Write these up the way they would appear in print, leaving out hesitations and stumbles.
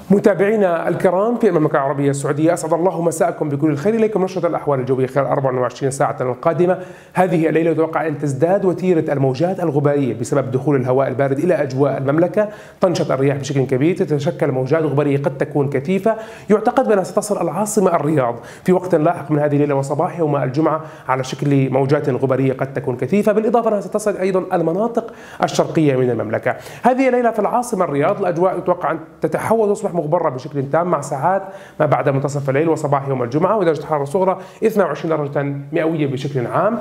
متابعينا الكرام في المملكة العربية السعودية، أسعد الله مساءكم بكل الخير. إليكم نشرة الأحوال الجوية خلال 24 ساعة القادمة. هذه الليلة يتوقع أن تزداد وتيرة الموجات الغبارية بسبب دخول الهواء البارد إلى أجواء المملكة. تنشط الرياح بشكل كبير، تتشكل موجات غبارية قد تكون كثيفة، يعتقد بأنها ستصل العاصمة الرياض في وقت لاحق من هذه الليلة وصباح يوم الجمعة على شكل موجات غبارية قد تكون كثيفة، بالإضافة أنها ستصل أيضا المناطق الشرقية من المملكة. هذه الليلة في العاصمة الرياض الأجواء يتوقع أن تتحول وتصبح مغبرة بشكل تام مع ساعات ما بعد منتصف الليل وصباح يوم الجمعة، ودرجة الحرارة الصغرى 22 درجة مئوية بشكل عام.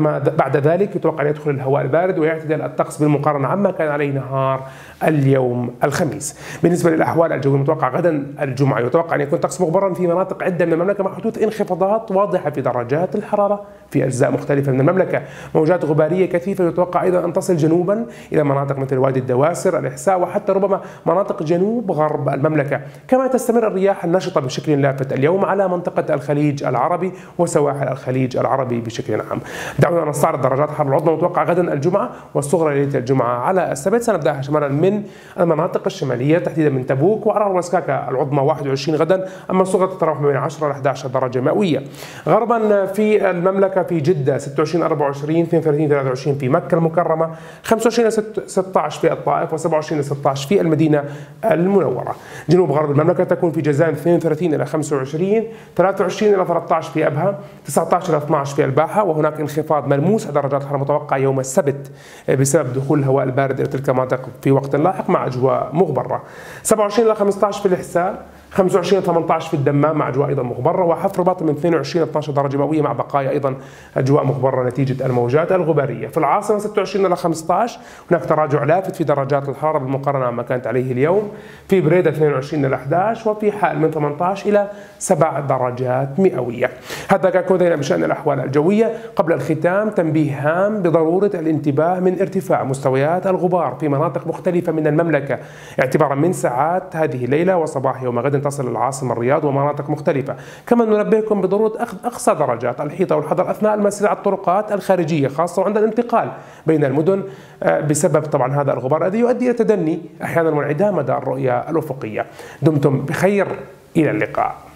بعد ذلك يتوقع أن يدخل الهواء البارد ويعتدل الطقس بالمقارنة عما كان عليه نهار اليوم الخميس. بالنسبة للأحوال الجوية المتوقع غدا الجمعة، يتوقع أن يكون طقس مغبرا في مناطق عدة من المملكة مع حدوث انخفاضات واضحة في درجات الحرارة في أجزاء مختلفة من المملكة. موجات غبارية كثيفة يتوقع أيضا أن تصل جنوبا إلى مناطق مثل وادي الدواسر، الإحساء، وحتى ربما مناطق جنوب غرب المملكة. كما تستمر الرياح النشطة بشكل لافت اليوم على منطقة الخليج العربي وسواحل الخليج العربي بشكل عام. دعونا نستعرض درجات الحرارة العظمى المتوقعة غدا الجمعة والصغرى ليلة الجمعة على السبت. سنبدأها شمالا من المناطق الشمالية تحديدا من تبوك وعرعر وسكاكا، العظمى 21 غدا، أما الصغرى تتراوح ما بين 10 ل 11 درجة مئوية. غربا في المملكة في جدة 26 24 32 23 في مكة المكرمة، 25 ل 16 في الطائف، و27 ل 16 في المدينة المنورة. جنوب غرب المملكة تكون في جازان 32 إلى 25، 23 إلى 13 في أبها، 19 إلى 12 في الباحة، وهناك انخفاض ملموس درجات الحرارة المتوقع يوم السبت بسبب دخول الهواء البارد إلى تلك المناطق في وقت لاحق مع أجواء مغبرة. 27 إلى 15 في الإحساء، 25 إلى 18 في الدمام مع أجواء أيضا مغبرة، وحفر باطن من 22 إلى 12 درجة مئوية مع بقايا أيضا أجواء مغبرة نتيجة الموجات الغبارية. في العاصمة 26 إلى 15 هناك تراجع لافت في درجات الحرارة بالمقارنة عما كانت عليه اليوم. في بريدة 22 إلى 11، وفي حائل من 18 إلى 7 درجات مئوية. هذا كان كل بشأن الأحوال الجوية. قبل الختام تنبيه هام بضرورة الانتباه من ارتفاع مستويات الغبار في مناطق مختلفة من المملكة اعتبارا من ساعات هذه الليلة وصباح يوم غد تصل العاصمة الرياض ومناطق مختلفة. كما ننبهكم بضرورة أخذ أقصى درجات الحيطة والحذر أثناء المسير على الطرقات الخارجية، خاصة عند الانتقال بين المدن بسبب طبعا هذا الغبار الذي يؤدي إلى تدني أحيانا وانعدام مدى الرؤية الأفقية. دمتم بخير، إلى اللقاء.